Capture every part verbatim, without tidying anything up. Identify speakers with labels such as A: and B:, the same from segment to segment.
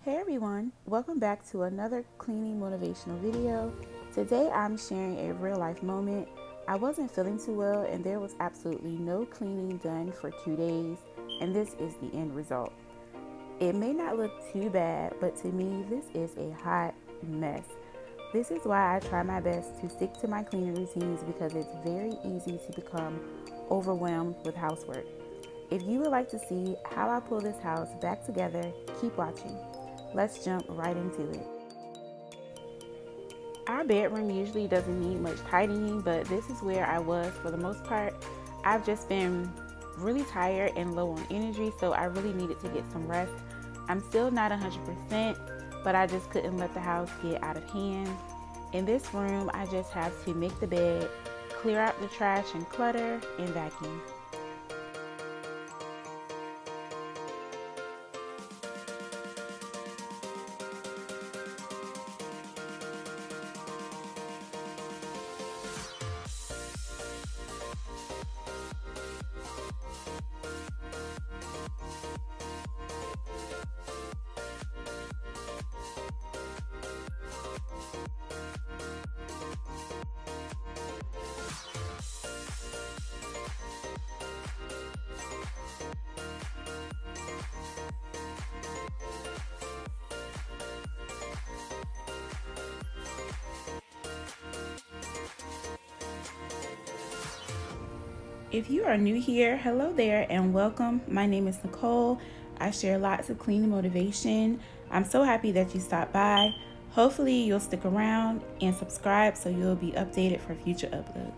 A: Hey everyone, welcome back to another cleaning motivational video. Today I'm sharing a real life moment. I wasn't feeling too well and there was absolutely no cleaning done for two days, and this is the end result. It may not look too bad, but to me this is a hot mess. This is why I try my best to stick to my cleaning routines, because it's very easy to become overwhelmed with housework. If you would like to see how I pull this house back together, keep watching. Let's jump right into it. Our bedroom usually doesn't need much tidying, but this is where I was for the most part. I've just been really tired and low on energy, so I really needed to get some rest. I'm still not one hundred percent, but I just couldn't let the house get out of hand. In this room, I just have to make the bed, clear out the trash and clutter, and vacuum. If you are new here, hello there and welcome. My name is Nicole. I share lots of cleaning motivation. I'm so happy that you stopped by. Hopefully you'll stick around and subscribe so you'll be updated for future uploads.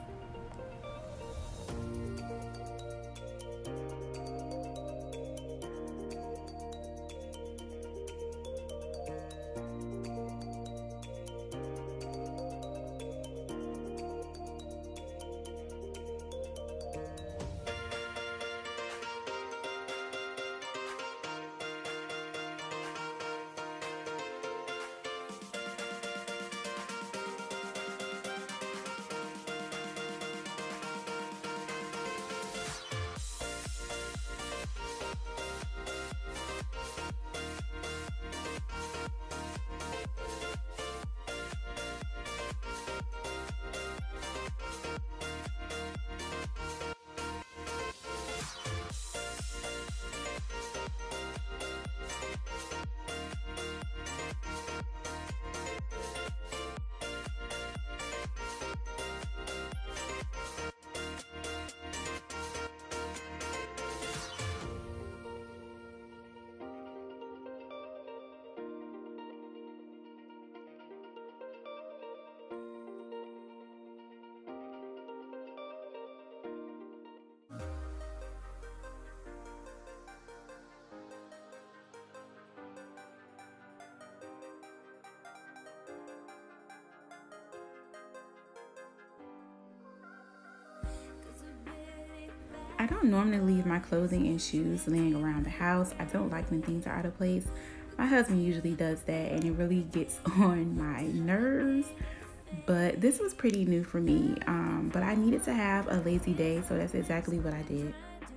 A: I don't normally leave my clothing and shoes laying around the house. I don't like when things are out of place. My husband usually does that and it really gets on my nerves. But this was pretty new for me. Um, but I needed to have a lazy day, so that's exactly what I did.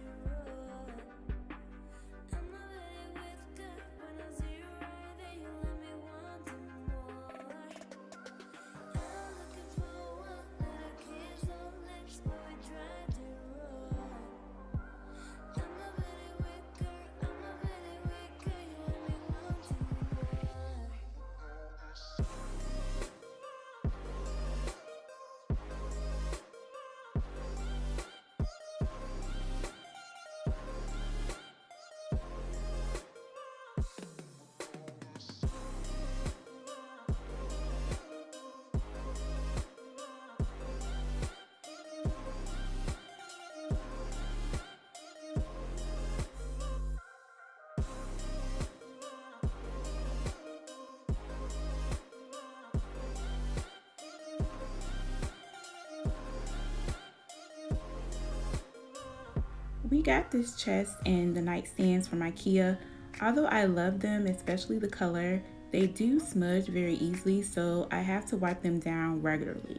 A: We got this chest and the nightstands from IKEA. Although I love them, especially the color, they do smudge very easily, so I have to wipe them down regularly.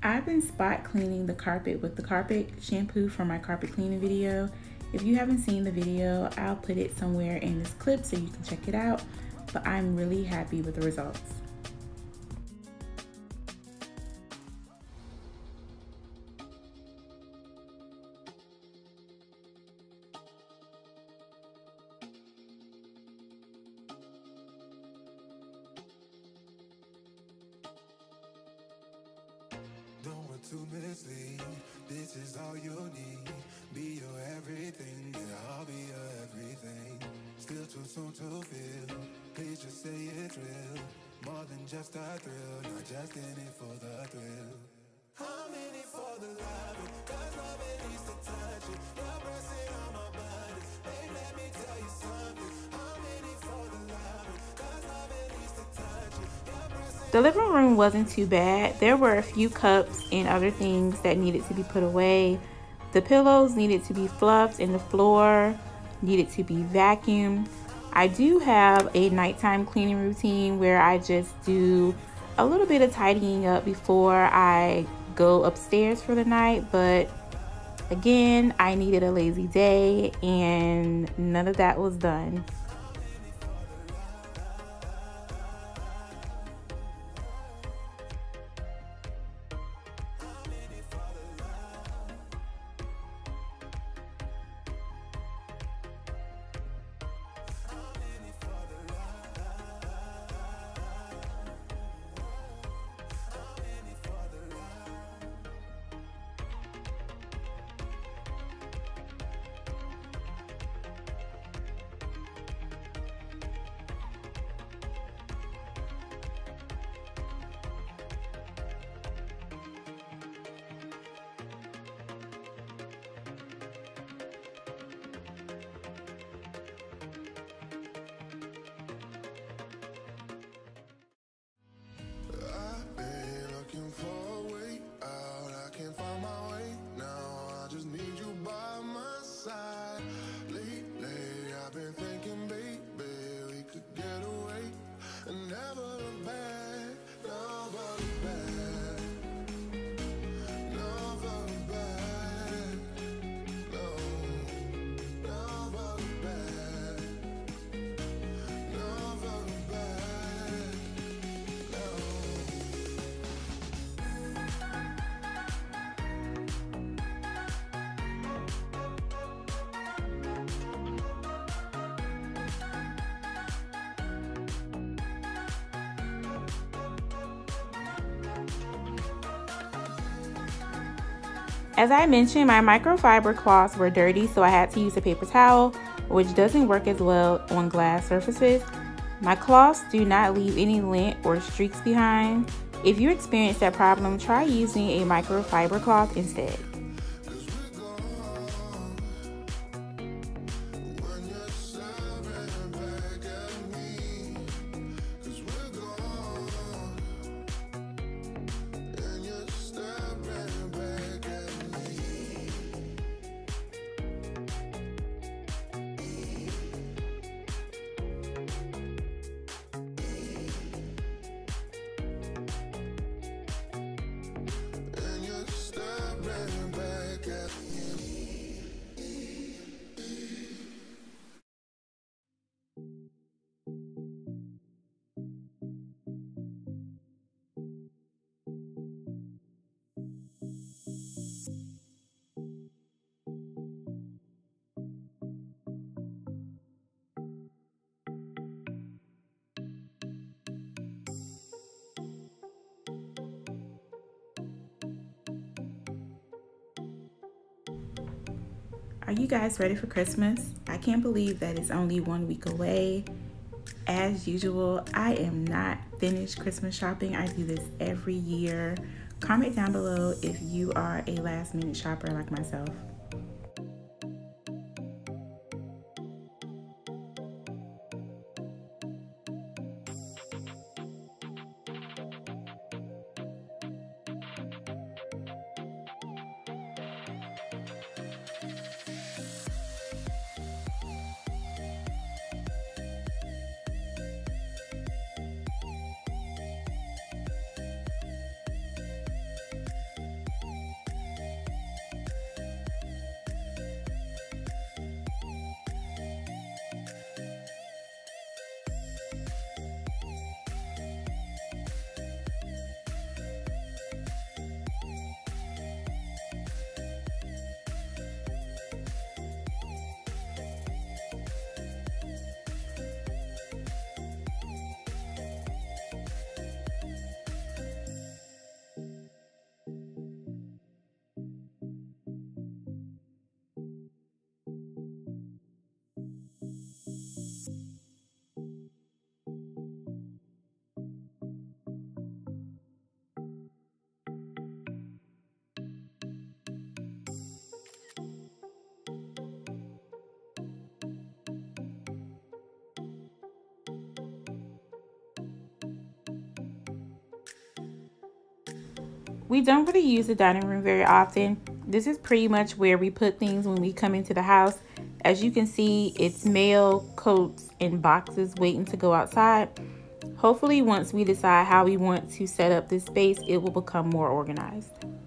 A: I've been spot cleaning the carpet with the carpet shampoo from my carpet cleaning video. If you haven't seen the video, I'll put it somewhere in this clip so you can check it out, but I'm really happy with the results.
B: Don't want to mislead, this is all you'll need. Be your everything, yeah, I'll be your everything. Still too soon to feel, please just say it's real. More than just a thrill, not just in it for the thrill. I'm in it for the love, cause love it needs to touch it. You're pressing on my body, babe, let me tell you something. I'm in it for the love, cause love it needs to touch it. You're pressing.
A: The living room wasn't too bad. There were a few cups and other things that needed to be put away. The pillows needed to be fluffed and the floor needed to be vacuumed. I do have a nighttime cleaning routine where I just do a little bit of tidying up before I go upstairs for the night, but again, I needed a lazy day and none of that was done. As I mentioned, my microfiber cloths were dirty, so I had to use a paper towel, which doesn't work as well on glass surfaces. My cloths do not leave any lint or streaks behind. If you experience that problem, try using a microfiber cloth instead. Are you guys ready for Christmas? I can't believe that it's only one week away. As usual, I am not finished Christmas shopping. I do this every year. Comment down below if you are a last minute shopper like myself. We don't really use the dining room very often. This is pretty much where we put things when we come into the house. As you can see, it's mail, coats, and boxes waiting to go outside. Hopefully, once we decide how we want to set up this space, it will become more organized.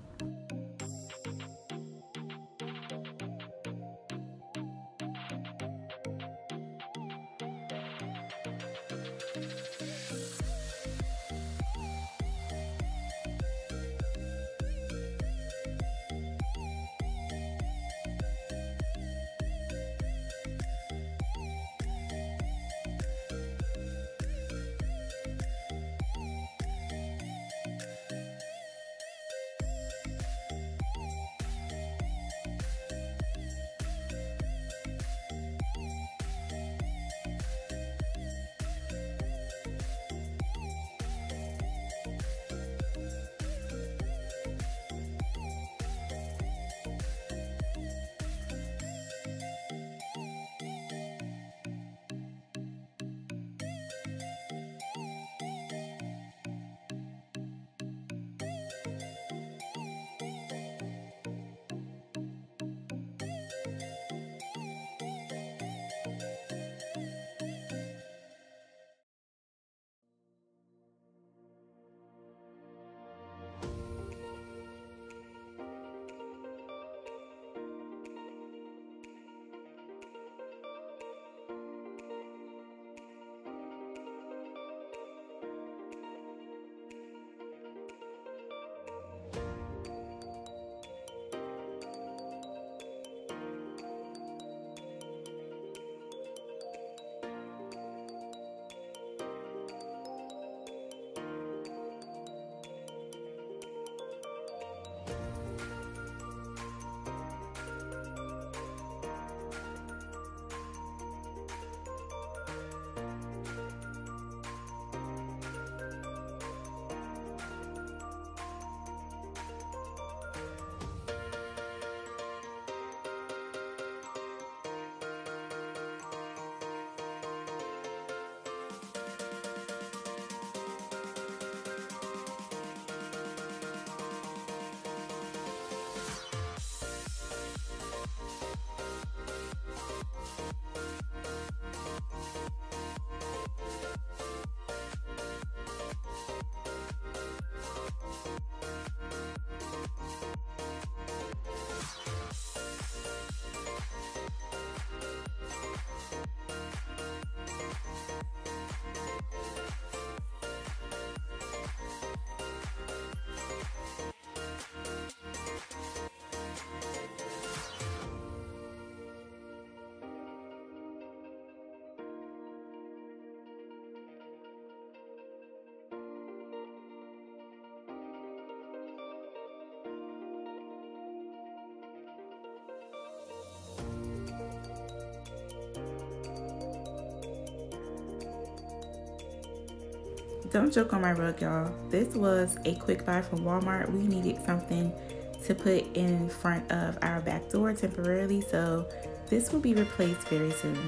A: Don't joke on my rug, y'all. This was a quick buy from Walmart. We needed something to put in front of our back door temporarily, so this will be replaced very soon.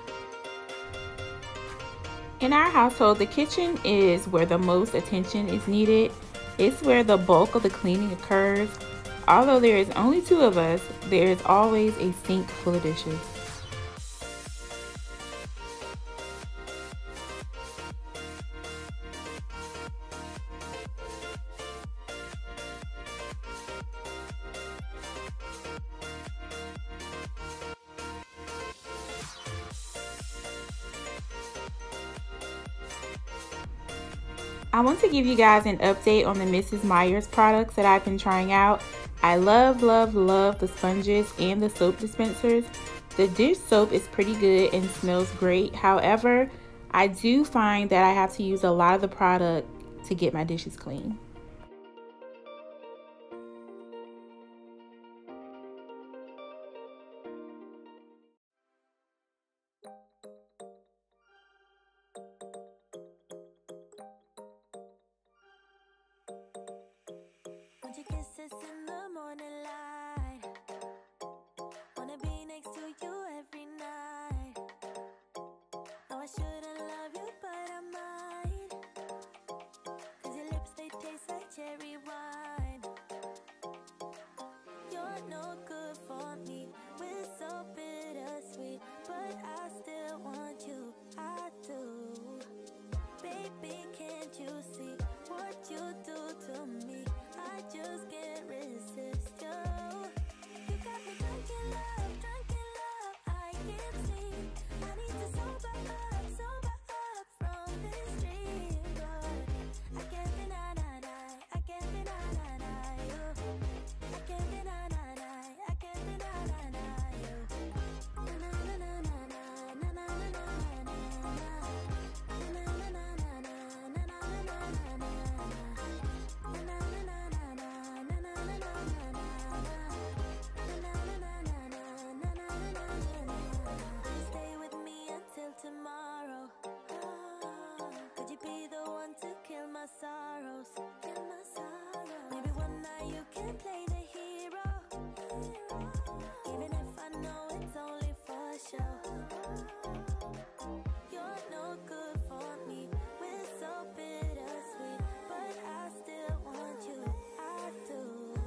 A: In our household, the kitchen is where the most attention is needed. It's where the bulk of the cleaning occurs. Although there is only two of us, there is always a sink full of dishes. I want to give you guys an update on the Missus Meyer's products that I've been trying out. I love, love, love the sponges and the soap dispensers. The dish soap is pretty good and smells great. However, I do find that I have to use a lot of the product to get my dishes clean.
B: Want your kisses in the morning light. Wanna be next to you every night. No, I shouldn't love you, but I might. Cause your lips, they taste like cherry wine. You're no good for me. We're so bittersweet, but I still want you. I do. Baby, can't you see what you do to me? I just can't resist you. You got me drunk in love, drunk in love. I can't sleep. I need to sober up, sober up from this dream. But I can't deny, deny, I can't deny, deny you. I can't deny, deny, I can't deny, deny you. Na na na na na na na na na na na. Stay with me until tomorrow. Could you be the one to kill my sorrows? Kill my sorrows. Maybe one night you can play the hero, even if I know it's only for show. You're no good for me. We're so bittersweet, but I still want you. I do.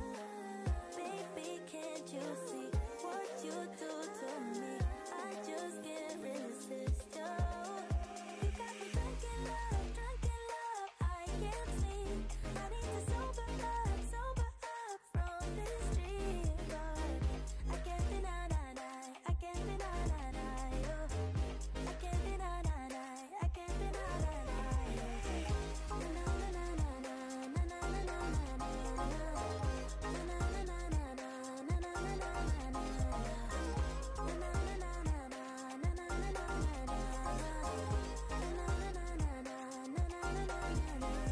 B: Baby, can't you see what you do to me? I just can't resist you. You got me drunk in love, drunk in love. I can't sleep. I need to sober up, sober up from this dream. But I can't deny, deny, I can't deny, deny you. I can't deny, deny, I can't deny, deny you. Na na na na na na na na na na na. Na na na na na na na na na na na. Na na na na na na na na na na na. Na na na na na na na na na na na.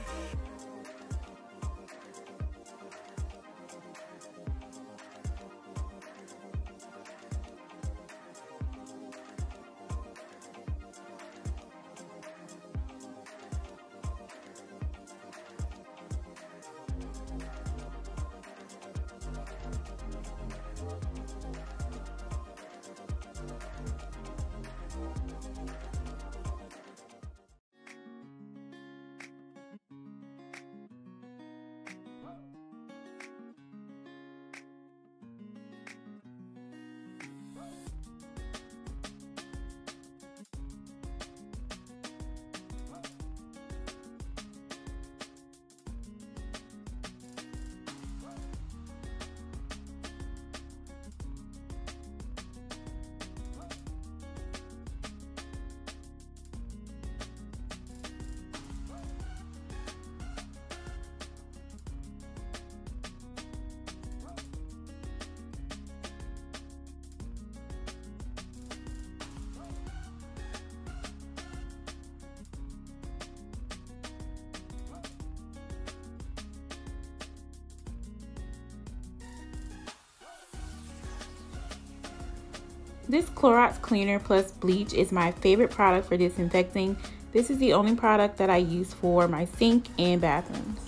A: This Clorox cleaner plus bleach is my favorite product for disinfecting. This is the only product that I use for my sink and bathrooms.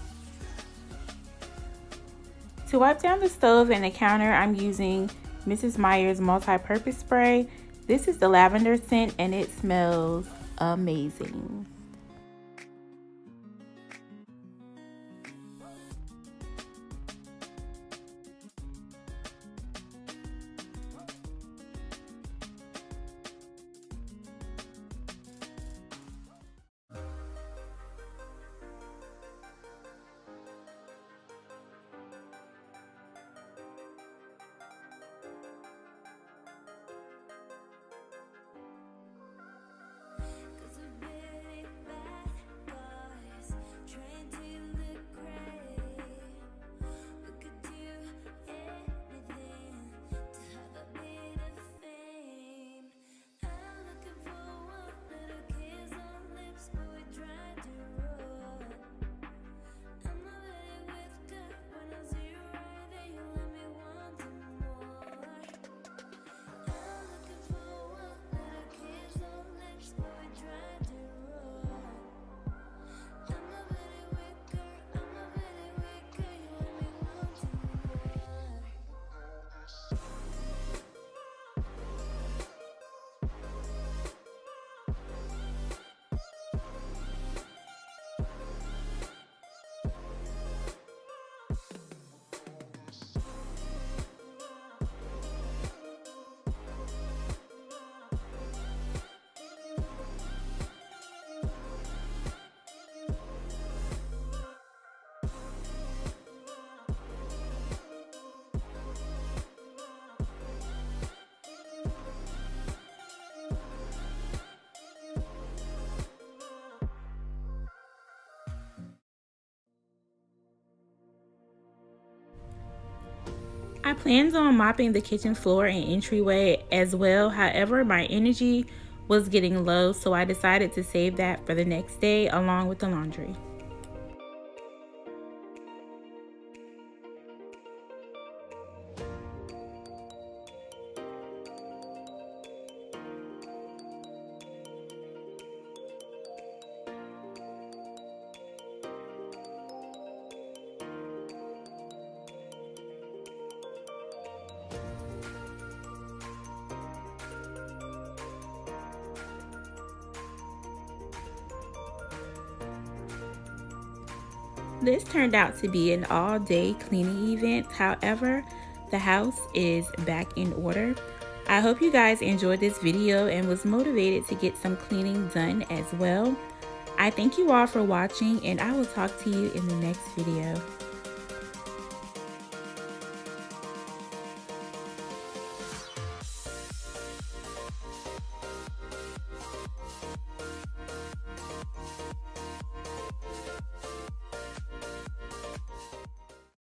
A: To wipe down the stove and the counter, I'm using Missus Meyer's multi-purpose spray. This is the lavender scent and it smells amazing. I planned on mopping the kitchen floor and entryway as well. However, my energy was getting low, so I decided to save that for the next day along with the laundry. This turned out to be an all-day cleaning event. However, the house is back in order. I hope you guys enjoyed this video and was motivated to get some cleaning done as well. I thank you all for watching, and I will talk to you in the next video.